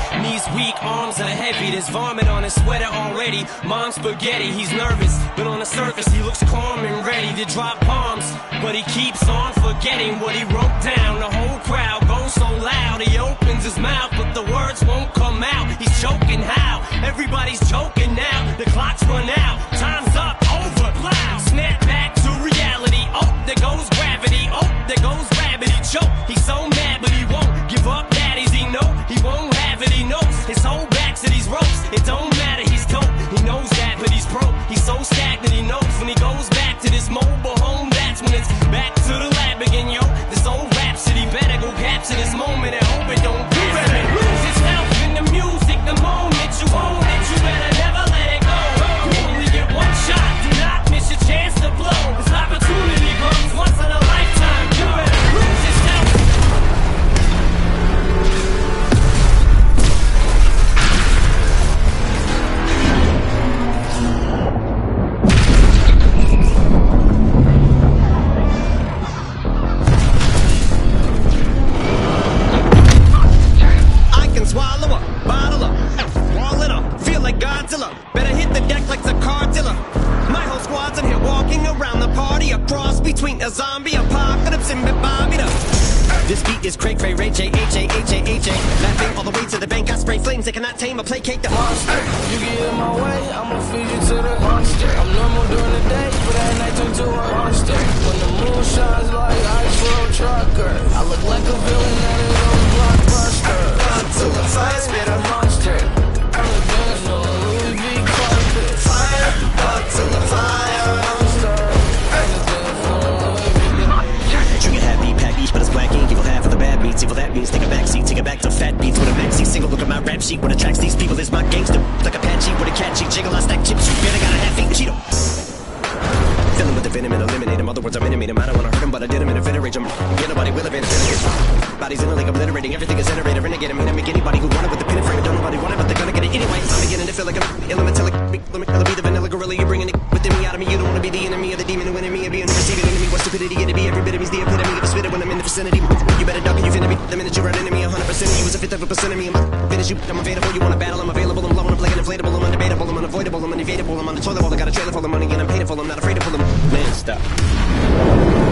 Knees weak, arms are heavy. There's vomit on his sweater already. Mom's spaghetti, he's nervous, but on the surface he looks calm and ready to drop bombs. But he keeps on forgetting what he wrote down. The whole crowd goes so loud, he opens his mouth, but the words won't come out. He's choking how? Everybody's choking now. The clock's run out, time's up, over, loud. Snap back to reality. Oh, there goes gravity. Oh, there goes gravity. Choke. He's so mad, but he won't give up. Daddies, he know he won't have it. He knows his whole back to these ropes. It don't matter, he's dope. He knows that, but he's broke. He's so stagnant. He knows when he goes back to this mobile home, that's when it's back to the lab again, yo. This old rhapsody better go capture this moment and hope it don't get better. Lose yourself in the music the moment you own it. You better never let it go. You only get one shot. Do not miss your chance to blow. This opportunity comes once in a lifetime. You better lose yourself. Swallow up, bottle up, wall it up, feel like Godzilla. Better hit the deck like the Cardilla. My whole squad's in here walking around the party, a cross between a zombie apocalypse and Bobby. This beat is cray cray, Ray J, H-A-H-A-H-A. Laughing all the way to the bank, I spray flames, they cannot tame or placate the monster. You get in my way, I'ma feed you to the monster. I'm normal during the day, but at night turn to a monster. When the moon shines like ice road trucker, I look like a villain out of those blockbuster. To the fire, spit a Monster, I'm a dance on a Louis V carpet. fire, up to the fire. Monster, I'm a dance on a Louis V. Trigger happy, pack beach, but it's black ink. Evil half of the bad beats. Evil that means take a back seat, take it back to fat beats with a maxi single. Look at my rap sheet. What attracts these people is my gangster. Like a Apache with a catchy jiggle. I stack chips. You better got a half-eat Cheeto. Fill him with the venom and eliminate him. Other words, I'm intimate him. I don't wanna hurt him, but I did him in a fit rage. Yeah, nobody will evade a bodies in a lake obliterating. Everything is iterator. Renegade. I mean, I make anybody who want it with the pin and frame. Don't nobody want it, but they're gonna get it anyway. I'm beginning to feel like I'm elementally. Let me be the vanilla gorilla. You're bringing it within me, out of me. You don't wanna be the enemy of the demon who enemy of being receiving enemy. What stupidity get to be? Every bit of me's the epitome of a spitter when I'm in the vicinity. You better duck and you finna be the minute you run into me. 100% of you was a fifth of a percent of me. I'm finish you. I'm available. You wanna battle? I'm available. I'm blowing up like an inflatable. I'm undebatable. I'm unavoidable. I'm unevadable. I'm on the toilet bowl. I got a trailer full of money and I'm paid for. I'm not afraid to pull them. Man, stop.